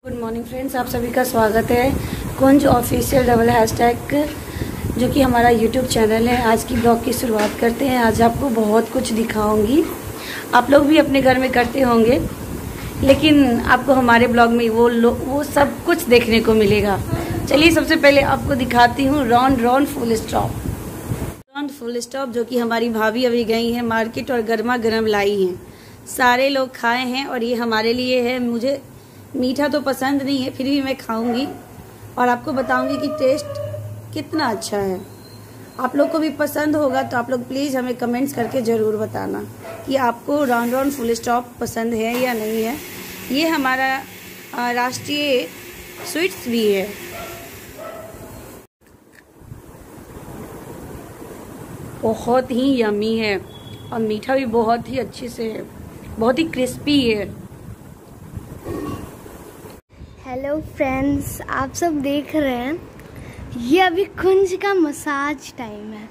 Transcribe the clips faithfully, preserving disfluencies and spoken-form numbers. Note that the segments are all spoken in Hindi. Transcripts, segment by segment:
गुड मॉर्निंग फ्रेंड्स, आप सभी का स्वागत है कुंज ऑफिशियल डबल हैशटैग जो कि हमारा यूट्यूब चैनल है। आज की ब्लॉग की शुरुआत करते हैं। आज आपको बहुत कुछ दिखाऊंगी। आप लोग भी अपने घर में करते होंगे, लेकिन आपको हमारे ब्लॉग में वो वो सब कुछ देखने को मिलेगा। चलिए सबसे पहले आपको दिखाती हूँ Ron Ron full stop. Ron full stop जो कि हमारी भाभी अभी गई हैं मार्केट और गर्मा गर्म लाई हैं। सारे लोग खाए हैं और ये हमारे लिए है। मुझे मीठा तो पसंद नहीं है, फिर भी मैं खाऊंगी और आपको बताऊंगी कि टेस्ट कितना अच्छा है। आप लोग को भी पसंद होगा तो आप लोग प्लीज़ हमें कमेंट्स करके ज़रूर बताना कि आपको रॉन रॉन फुल स्टॉप पसंद है या नहीं है। ये हमारा राष्ट्रीय स्वीट्स भी है। बहुत ही यमी है और मीठा भी बहुत ही अच्छे से है, बहुत ही क्रिस्पी है। हेलो फ्रेंड्स, आप सब देख रहे हैं ये अभी कुंज का मसाज टाइम है।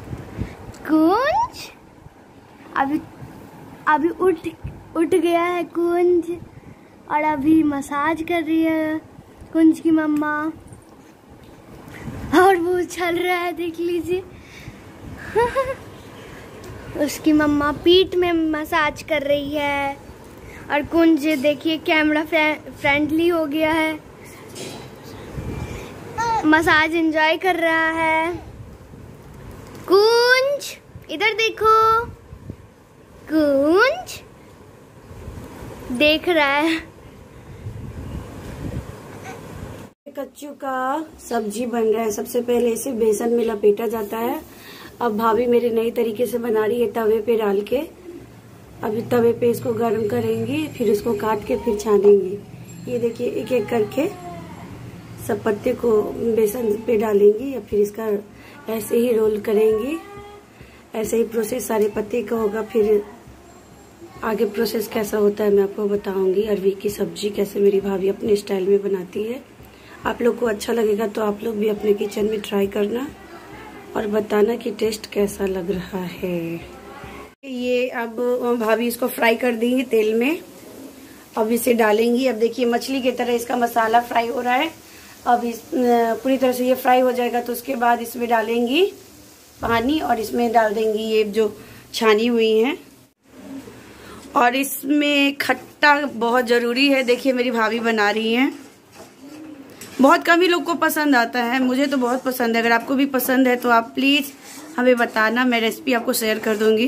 कुंज अभी अभी उठ उठ गया है कुंज और अभी मसाज कर रही है कुंज की मम्मा और वो चल रहा है, देख लीजिए। उसकी मम्मा पीठ में मसाज कर रही है और कुंज देखिए कैमरा फ्रेंडली हो गया है, मसाज एंजॉय कर रहा है। कुंज इधर देखो, कुंज देख रहा है। कच्चू का सब्जी बन रहा है। सबसे पहले इसे बेसन में लपेटा जाता है। अब भाभी मेरे नई तरीके से बना रही है, तवे पे डाल के। अभी तवे पे इसको गर्म करेंगी, फिर इसको काट के फिर छानेंगी। ये देखिए एक एक करके सब पत्ते को बेसन पे डालेंगी या फिर इसका ऐसे ही रोल करेंगी। ऐसे ही प्रोसेस सारे पत्ते का होगा। फिर आगे प्रोसेस कैसा होता है मैं आपको बताऊंगी। अरवी की सब्जी कैसे मेरी भाभी अपने स्टाइल में बनाती है। आप लोग को अच्छा लगेगा तो आप लोग भी अपने किचन में ट्राई करना और बताना कि टेस्ट कैसा लग रहा है। ये अब भाभी इसको फ्राई कर देंगी तेल में। अब इसे डालेंगी। अब देखिए मछली की तरह इसका मसाला फ्राई हो रहा है। अब इस पूरी तरह से ये फ्राई हो जाएगा तो उसके बाद इसमें डालेंगी पानी और इसमें डाल देंगी ये जो छानी हुई है। और इसमें खट्टा बहुत ज़रूरी है। देखिए मेरी भाभी बना रही हैं। बहुत कम ही लोग को पसंद आता है, मुझे तो बहुत पसंद है। अगर आपको भी पसंद है तो आप प्लीज़ हमें बताना, मैं रेसिपी आपको शेयर कर दूंगी।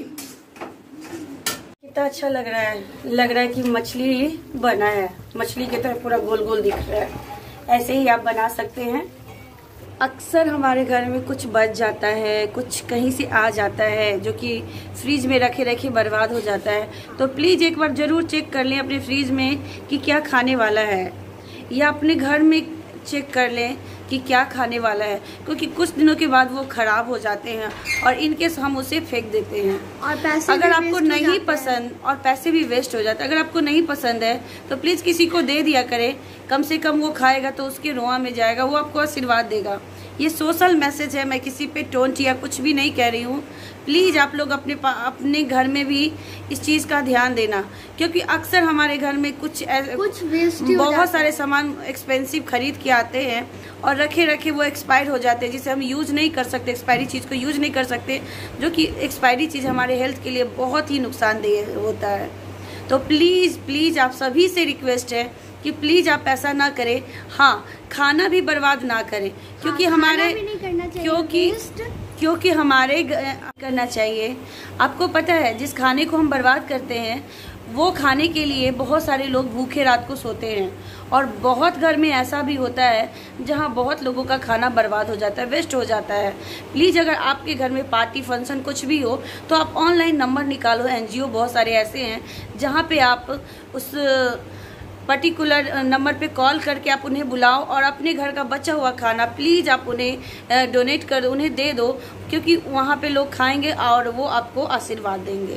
कितना अच्छा लग रहा है, लग रहा है कि मछली बना है। मछली की तरह पूरा गोल गोल दिख रहा है। ऐसे ही आप बना सकते हैं। अक्सर हमारे घर में कुछ बच जाता है, कुछ कहीं से आ जाता है जो कि फ्रिज में रखे रखे बर्बाद हो जाता है। तो प्लीज़ एक बार ज़रूर चेक कर लें अपने फ्रिज में कि क्या खाने वाला है, या अपने घर में चेक कर लें कि क्या खाने वाला है, क्योंकि कुछ दिनों के बाद वो खराब हो जाते हैं और इनकेस हम उसे फेंक देते हैं। और पैसे अगर आपको नहीं पसंद और पैसे भी वेस्ट हो जाते हैं। अगर आपको नहीं पसंद है तो प्लीज़ किसी को दे दिया करें, कम से कम वो खाएगा तो उसके रोआ में जाएगा, वो आपको आशीर्वाद देगा। ये सोशल मैसेज है, मैं किसी पे टोंट या कुछ भी नहीं कह रही हूँ। प्लीज़ आप लोग अपने अपने घर में भी इस चीज़ का ध्यान देना, क्योंकि अक्सर हमारे घर में कुछ कुछ वेस्ट बहुत सारे सामान एक्सपेंसिव खरीद के आते हैं और रखे रखे वो एक्सपायर हो जाते हैं, जिसे हम यूज़ नहीं कर सकते। एक्सपायरी चीज़ को यूज़ नहीं कर सकते, जो कि एक्सपायरी चीज़ हमारे हेल्थ के लिए बहुत ही नुकसानदेह होता है। तो प्लीज़ प्लीज़ आप सभी से रिक्वेस्ट है कि प्लीज़ आप ऐसा ना करें। हाँ, खाना भी बर्बाद ना करें, क्योंकि हाँ, हमारे भी नहीं करना चाहिए, क्योंकि क्योंकि हमारे करना चाहिए। आपको पता है जिस खाने को हम बर्बाद करते हैं वो खाने के लिए बहुत सारे लोग भूखे रात को सोते हैं। और बहुत घर में ऐसा भी होता है जहां बहुत लोगों का खाना बर्बाद हो जाता है, वेस्ट हो जाता है। प्लीज़ अगर आपके घर में पार्टी फंक्शन कुछ भी हो तो आप ऑनलाइन नंबर निकालो। एनजीओ बहुत सारे ऐसे हैं जहां पे आप उस पर्टिकुलर नंबर पे कॉल करके आप उन्हें बुलाओ और अपने घर का बचा हुआ खाना प्लीज़ आप उन्हें डोनेट कर दो, उन्हें दे दो, क्योंकि वहाँ पे लोग खाएंगे और वो आपको आशीर्वाद देंगे।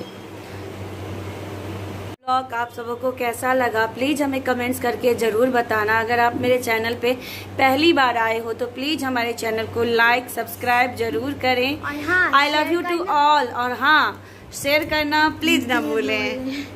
ब्लॉग आप सबको कैसा लगा प्लीज़ हमें कमेंट्स करके ज़रूर बताना। अगर आप मेरे चैनल पे पहली बार आए हो तो प्लीज़ हमारे चैनल को लाइक सब्सक्राइब जरूर करें। I love you to all. और हाँ, शेयर करना प्लीज़ ना भूलें।